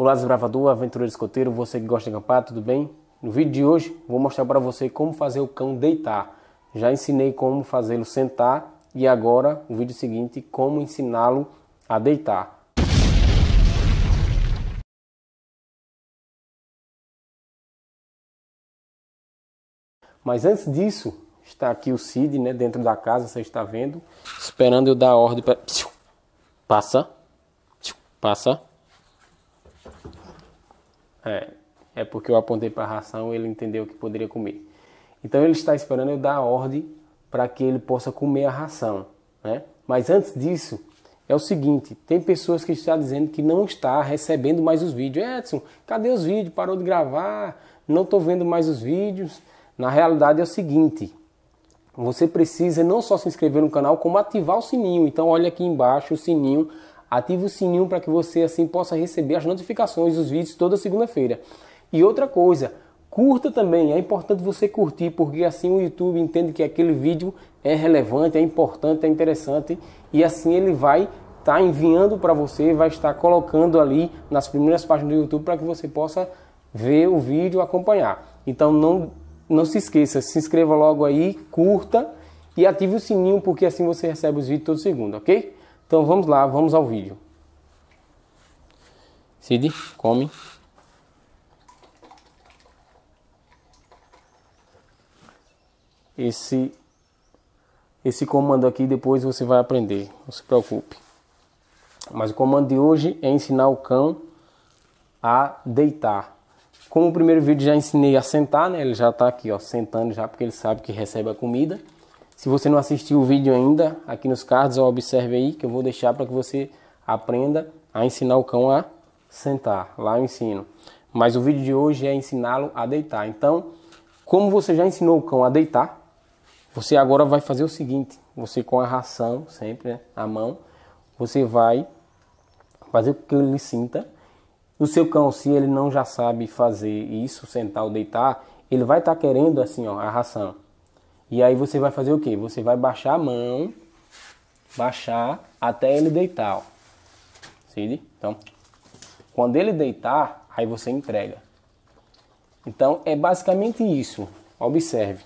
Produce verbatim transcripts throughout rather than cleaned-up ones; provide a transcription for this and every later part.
Olá, desbravador, aventureiro escoteiro, você que gosta de acampar, tudo bem? No vídeo de hoje vou mostrar para você como fazer o cão deitar. Já ensinei como fazê-lo sentar e agora o vídeo seguinte como ensiná-lo a deitar. Mas antes disso, está aqui o Cid, né, dentro da casa, você está vendo, esperando eu dar a ordem para... Passa, passa. É, é porque eu apontei para a ração e ele entendeu que poderia comer. Então ele está esperando eu dar a ordem para que ele possa comer a ração, né? Mas antes disso, é o seguinte, tem pessoas que estão dizendo que não está recebendo mais os vídeos. Edson, cadê os vídeos? Parou de gravar, não estou vendo mais os vídeos. Na realidade é o seguinte, você precisa não só se inscrever no canal, como ativar o sininho. Então olha aqui embaixo o sininho. Ative o sininho para que você assim possa receber as notificações dos vídeos toda segunda-feira. E outra coisa, curta também. É importante você curtir, porque assim o YouTube entende que aquele vídeo é relevante, é importante, é interessante. E assim ele vai estar tá enviando para você, vai estar colocando ali nas primeiras páginas do YouTube para que você possa ver o vídeo e acompanhar. Então não, não se esqueça, se inscreva logo aí, curta e ative o sininho, porque assim você recebe os vídeos todo segundo, ok? Então vamos lá, vamos ao vídeo. Cid, come. Esse, esse comando aqui depois você vai aprender, não se preocupe. Mas o comando de hoje é ensinar o cão a deitar. Como o primeiro vídeo já ensinei a sentar, né? Ele já está aqui, ó, sentando já, porque ele sabe que recebe a comida. Se você não assistiu o vídeo ainda, aqui nos cards, ó, observe aí que eu vou deixar para que você aprenda a ensinar o cão a sentar. Lá eu ensino. Mas o vídeo de hoje é ensiná-lo a deitar. Então, como você já ensinou o cão a deitar, você agora vai fazer o seguinte. Você com a ração, sempre, né, na mão, você vai fazer com que ele sinta. O seu cão, se ele não já sabe fazer isso, sentar ou deitar, ele vai estar tá querendo assim, ó, a ração. E aí você vai fazer o quê? Você vai baixar a mão, baixar até ele deitar, ó. Cid? Então, quando ele deitar, aí você entrega. Então, é basicamente isso. Observe.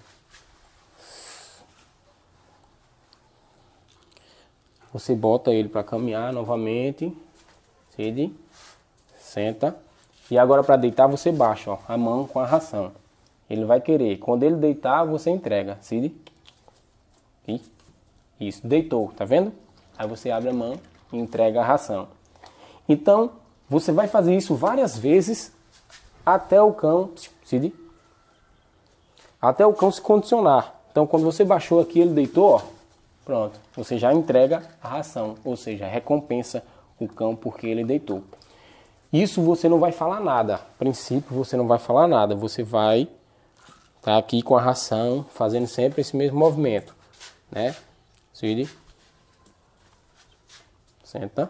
Você bota ele para caminhar novamente. Cid? Senta. E agora para deitar você baixa, ó, a mão com a ração. Ele vai querer. Quando ele deitar, você entrega. Cid? E isso. Deitou. Tá vendo? Aí você abre a mão e entrega a ração. Então, você vai fazer isso várias vezes até o cão... Cid? Até o cão se condicionar. Então, quando você baixou aqui, ele deitou, ó. Pronto. Você já entrega a ração. Ou seja, recompensa o cão porque ele deitou. Isso você não vai falar nada. A princípio, você não vai falar nada. Você vai... Tá aqui com a ração, fazendo sempre esse mesmo movimento, né? Cid. Senta.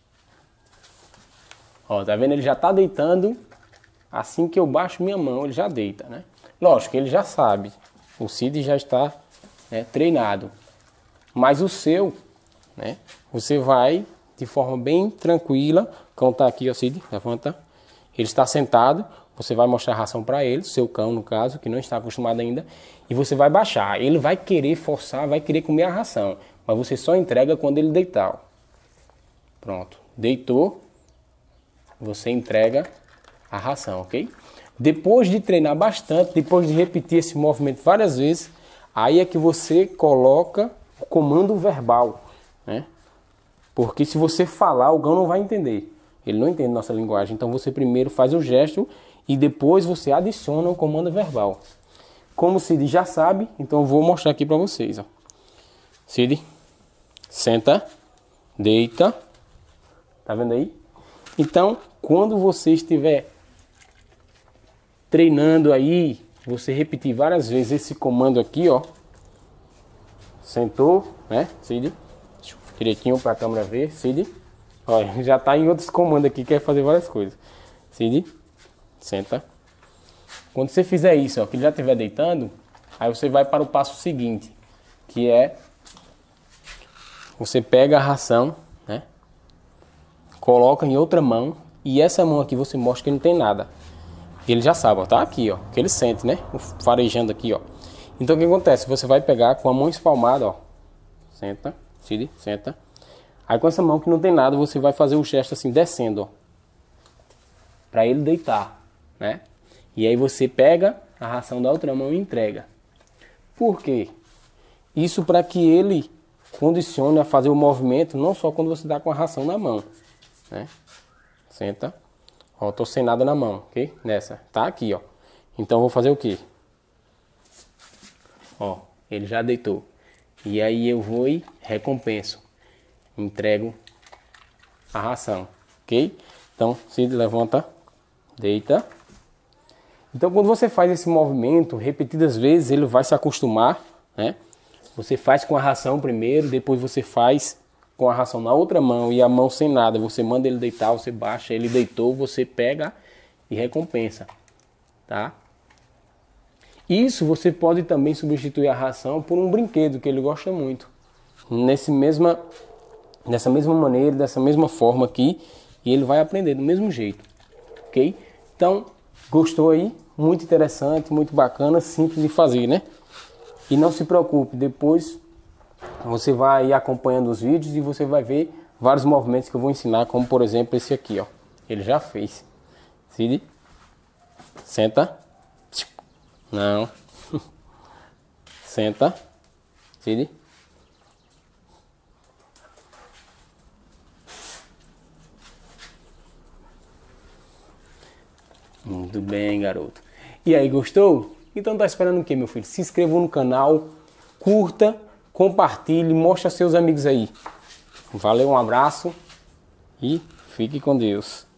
Ó, tá vendo? Ele já tá deitando. Assim que eu baixo minha mão, ele já deita, né? Lógico, ele já sabe. O Cid já está, né, treinado. Mas o seu, né? Você vai de forma bem tranquila. O cão tá aqui, ó, Cid. Levanta. Ele está sentado. Você vai mostrar a ração para ele, seu cão no caso, que não está acostumado ainda, e você vai baixar. Ele vai querer forçar, vai querer comer a ração, mas você só entrega quando ele deitar. Ó. Pronto, deitou, você entrega a ração, ok? Depois de treinar bastante, depois de repetir esse movimento várias vezes, aí é que você coloca o comando verbal, né? Porque se você falar, o cão não vai entender. Ele não entende nossa linguagem, então você primeiro faz o gesto e depois você adiciona o comando verbal. Como o Cid já sabe, então eu vou mostrar aqui para vocês. Ó. Cid, senta, deita. Tá vendo aí? Então, quando você estiver treinando aí, você repetir várias vezes esse comando aqui, ó. Sentou, né, Cid? Direitinho para a câmera ver, Cid. Olha, já tá em outros comandos aqui, quer fazer várias coisas. Cid, senta. Quando você fizer isso, ó, que ele já estiver deitando, aí você vai para o passo seguinte, que é você pega a ração, né? Coloca em outra mão, E essa mão aqui você mostra que não tem nada. Ele já sabe, ó, tá aqui, ó, que ele sente, né? Farejando aqui, ó. Então o que acontece? Você vai pegar com a mão espalmada, ó. Senta, Cid, senta. Aí com essa mão que não tem nada, você vai fazer o gesto assim, descendo, ó. Pra ele deitar, né? E aí você pega a ração da outra mão e entrega. Por quê? Isso para que ele condicione a fazer o movimento, não só quando você dá com a ração na mão, né? Senta. Ó, tô sem nada na mão, ok? Nessa. Tá aqui, ó. Então eu vou fazer o quê? Ó, ele já deitou. E aí eu vou e recompenso. Entrego a ração, ok? Então, Cid, levanta, deita. Então quando você faz esse movimento repetidas vezes, ele vai se acostumar, né? Você faz com a ração primeiro, depois você faz com a ração na outra mão e a mão sem nada. Você manda ele deitar, você baixa, ele deitou, você pega e recompensa, tá? Isso você pode também substituir a ração por um brinquedo que ele gosta muito. Nesse mesma, dessa mesma maneira, dessa mesma forma aqui, e ele vai aprender do mesmo jeito, ok? Então, gostou aí? Muito interessante, muito bacana, simples de fazer, né? E não se preocupe, depois você vai acompanhando os vídeos e você vai ver vários movimentos que eu vou ensinar, como por exemplo esse aqui, ó. Ele já fez. Cid, senta. Não. Senta. Cid. Muito bem, garoto. E aí, gostou? Então tá esperando o que, meu filho? Se inscreva no canal, curta, compartilhe, mostre aos seus amigos aí. Valeu, um abraço e fique com Deus.